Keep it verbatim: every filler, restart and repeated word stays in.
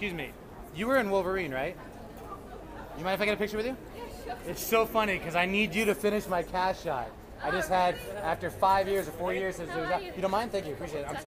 Excuse me. You were in Wolverine, right? You mind if I get a picture with you? It's so funny because I need you to finish my cast shot. I just had, after five years or four years since it was out. You don't mind? Thank you. Appreciate it. I'm